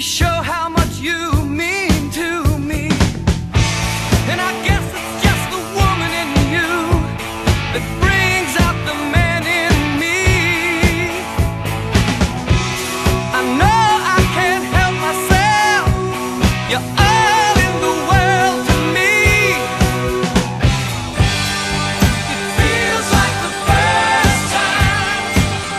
show how much you mean to me. And I guess it's just the woman in you that brings out the man in me. I know I can't help myself. You're all in the world to me. It feels like the first time.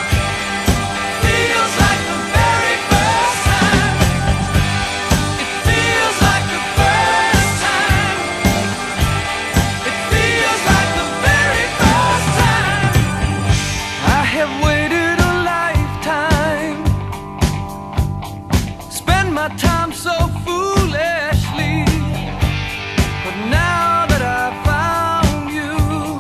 Feels like the very first time. It feels like the first time. It feels like the very first time. I have waited a lifetime, spend my time so foolishly, but now that I found you,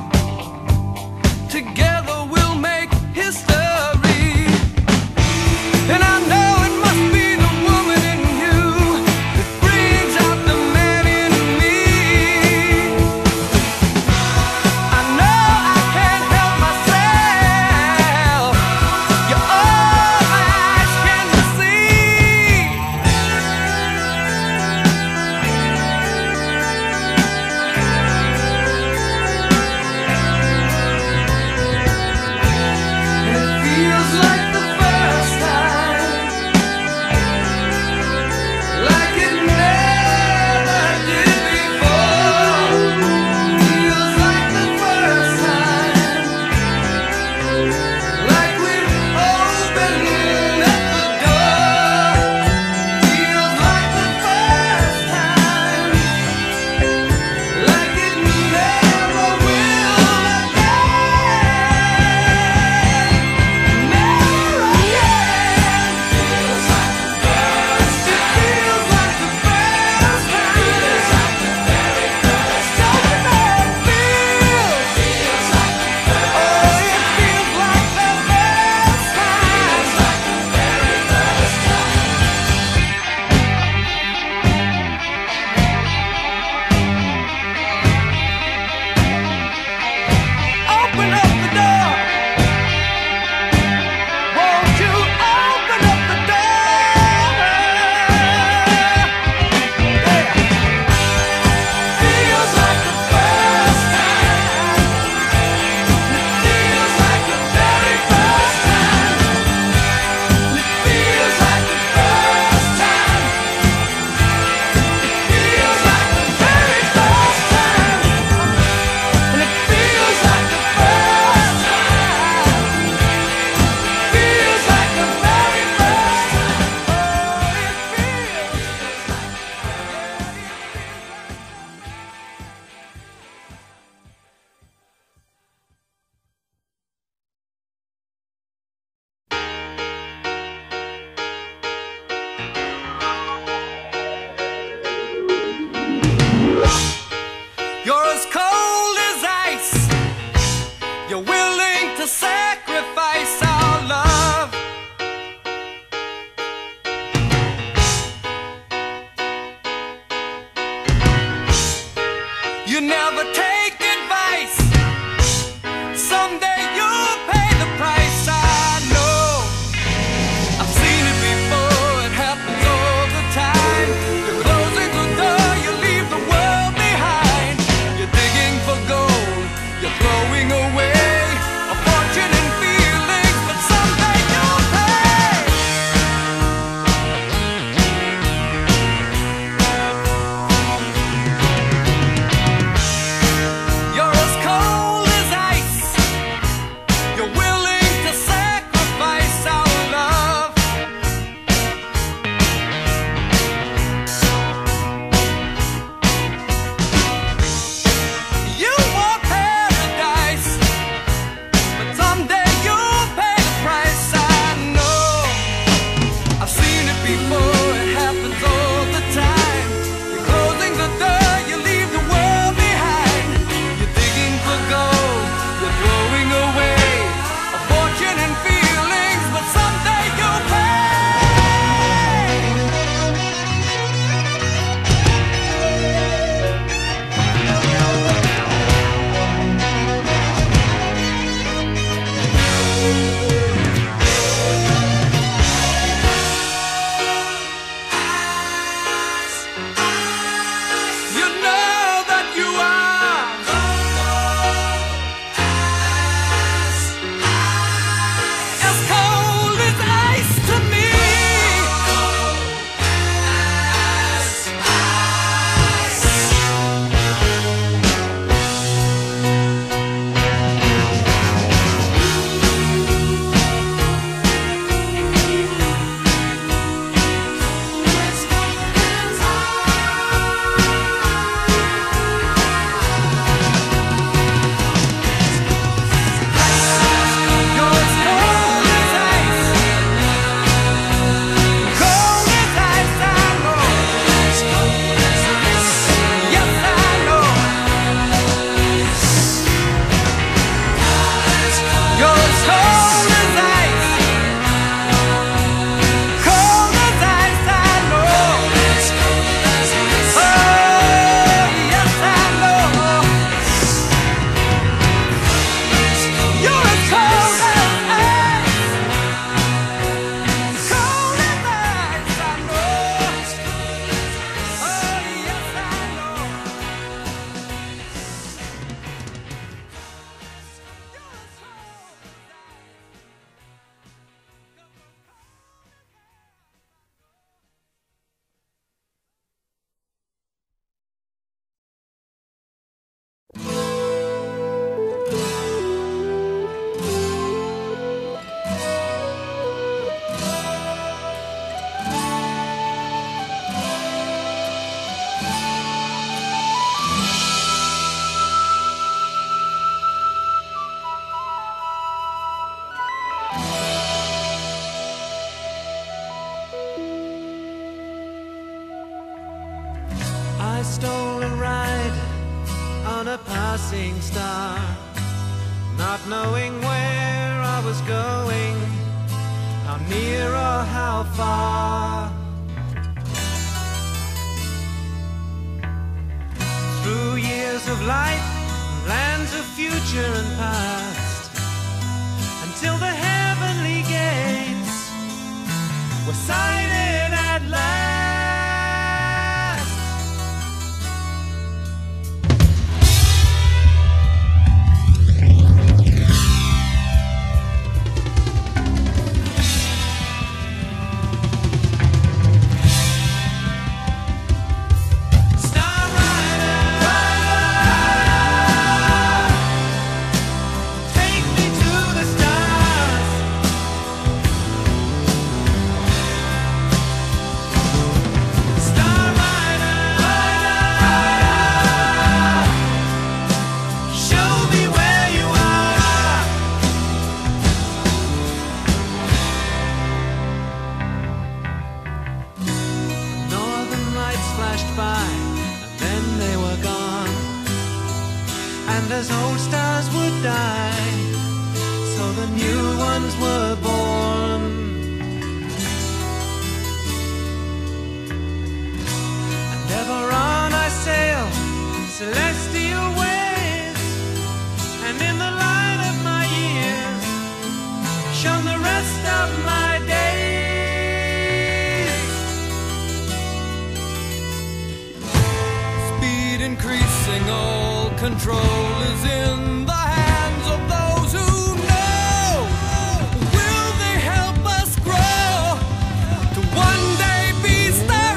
together we'll make history. And I know it must be the woman in you that brings out the man in me. I know I can't help myself. You're all my eyes can see. And it feels like the first time, like it never did before. Feels like the first time, like we've opened up the door. Feels like the first time, like it never will again. Never again. Feels like the first time. It feels like the first time. Feels like the very first time. Don't you know it feels? Feels like the first time. Oh, it feels like the first time. Feels like the very first time. Open up the door. Won't you open up the door? Yeah. Feels like the first time. It feels like the very first time. It feels like the first time. It feels like the very first time. And it feels like the first time. Feels like the very first time. Oh, it feels just like, you're as cold as ice. You're willing to sacrifice our love. You never take advice. Someday you'll pay the price. I know. I've seen it before. It happens all the time. You're closing the door. You leave the world behind. You're digging for gold. You're throwing away a fortune and feelings, but someday you'll pay. You're as cold as ice. You're willing to sacrifice our love. You want paradise, but someday you'll pay the price. I know. I've seen it before. It happens all the time. You're closing the door. You leave the world behind. You're digging for gold. You're throwing away a fortune and feelings, but someday you'll pay. I stole a ride on a passing star, not knowing where I was going, how near or how far. Through years of life, lands of future and past, until the heavenly gates were sighted at last. And as old stars would die, so the new ones were born. And ever on I sail celestial ways, and in the light of my years shone the rest of my days. Speed increasing, all control is in the hands of those who know. Will they help us grow to one day be star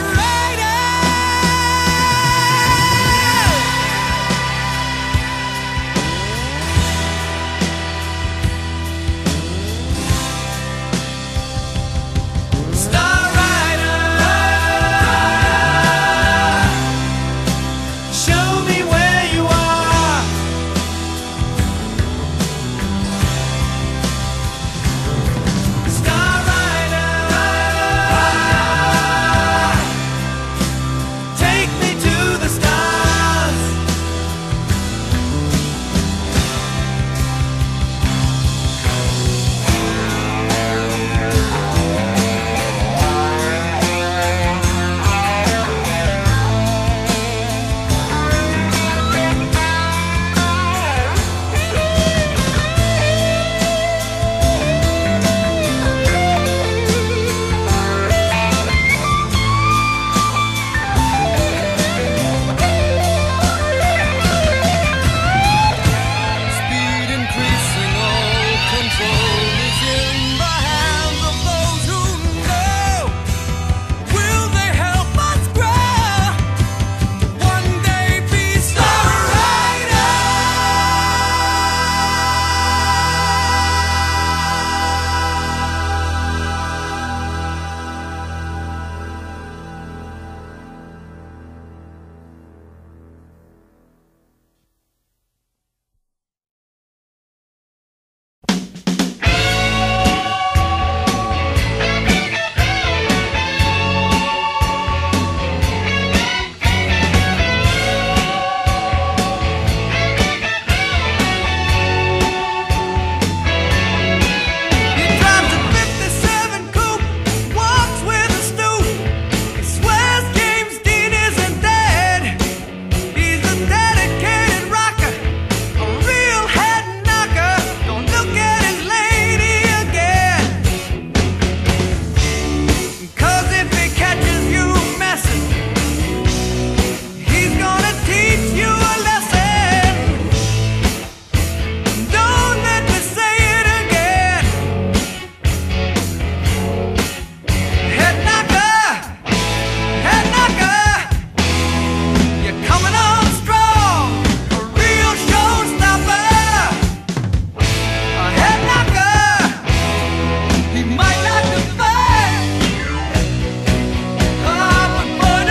He might not defy, but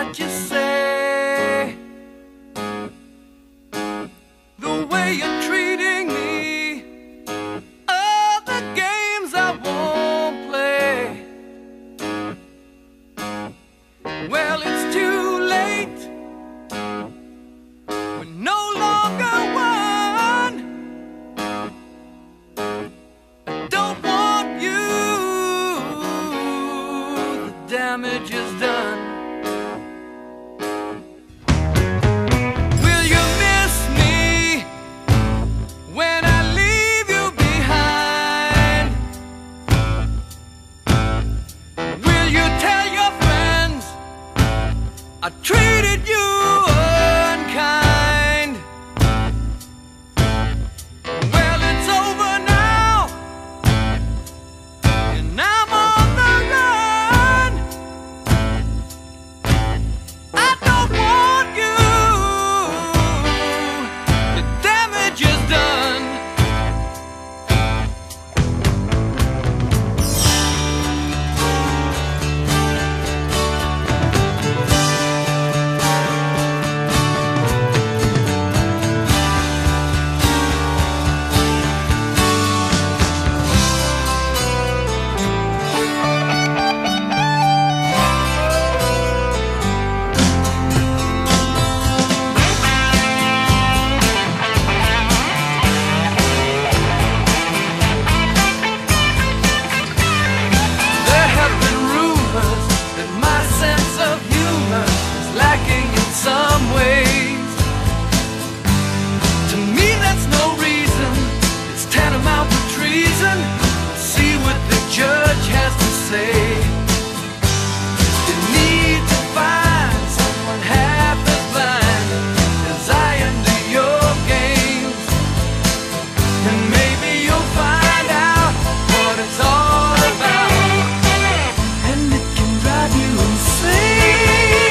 what you say, the way you're treating me, all the games I won't play. Well, it's too late, we're no longer one. I don't want you, the damage is done. Will you miss me when I leave you behind? Will you tell your friends I treated you unkind? Well, it's over now, and I'm on the run. I don't want you, the damage is done. There have been rumors that my sense of humor is lacking in some ways. To me, that's no reason. It's tantamount to treason. See what the judge has to say. You need to find someone half as blind as I am to your games, and maybe you'll find out what it's all about, and it can drive you insane.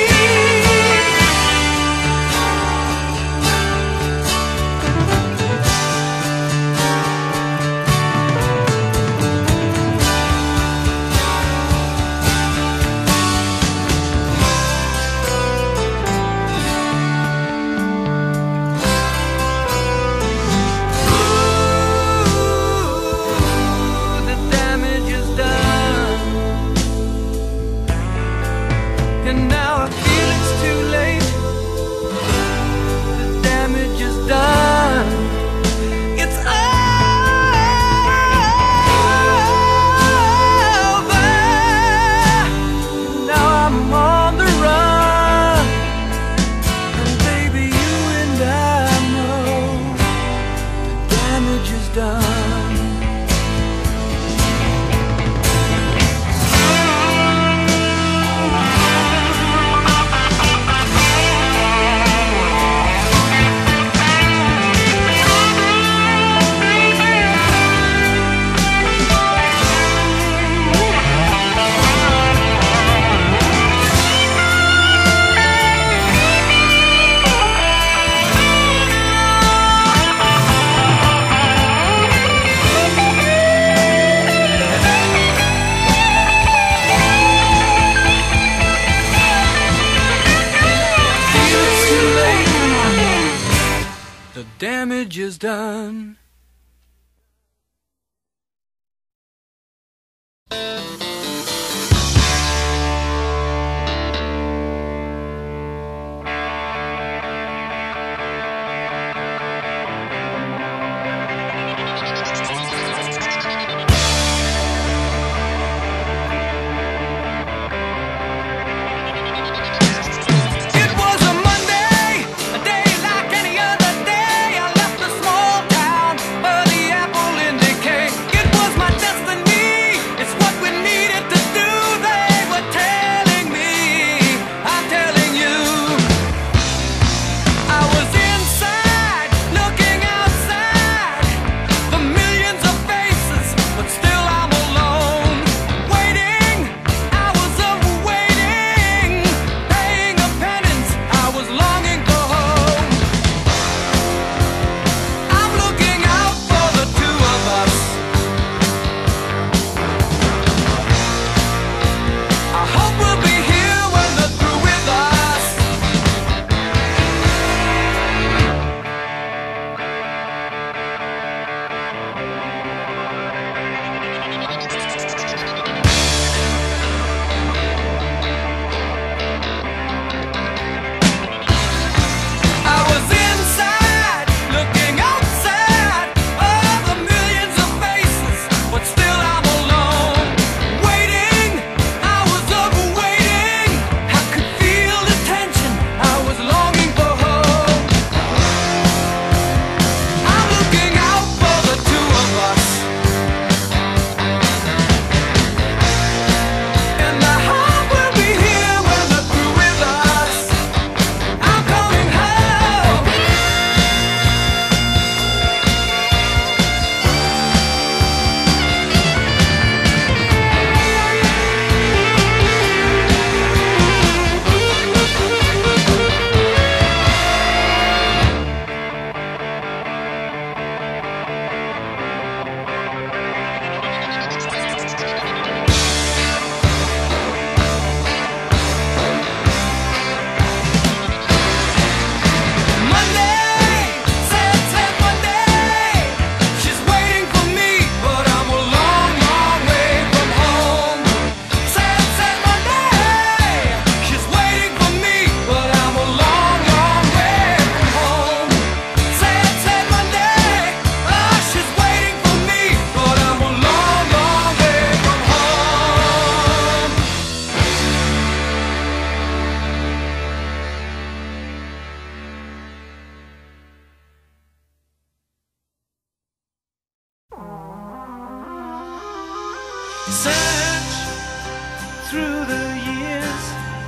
Search through the years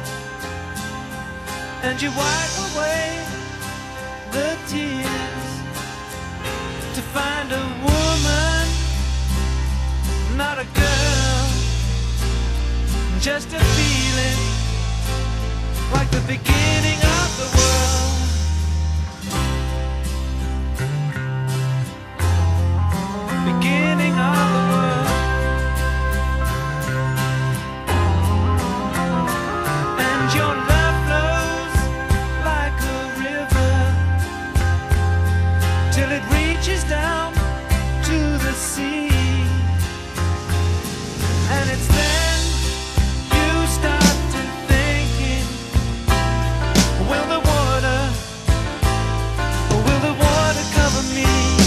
and you wipe away the tears to find a woman, not a girl, just a feeling like the beginning of the world. Beginning of the world. And your love flows like a river till it reaches down to the sea. And it's then you start to thinking, will the water cover me?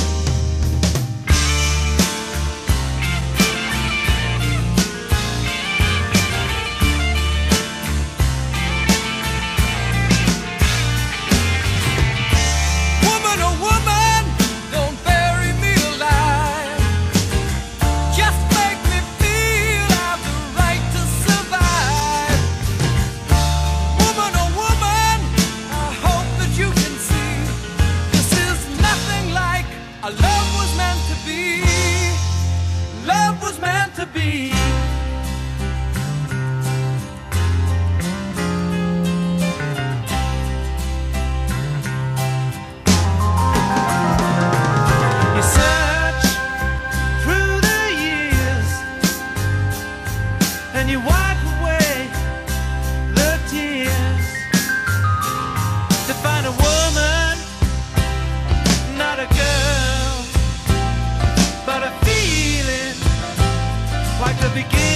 And you wipe away the tears to find a woman, not a girl, but a feeling like the beginning.